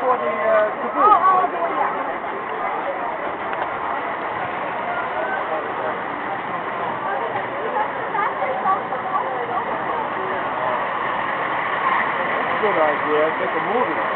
voor die gevoel. Good idea. Take a movie.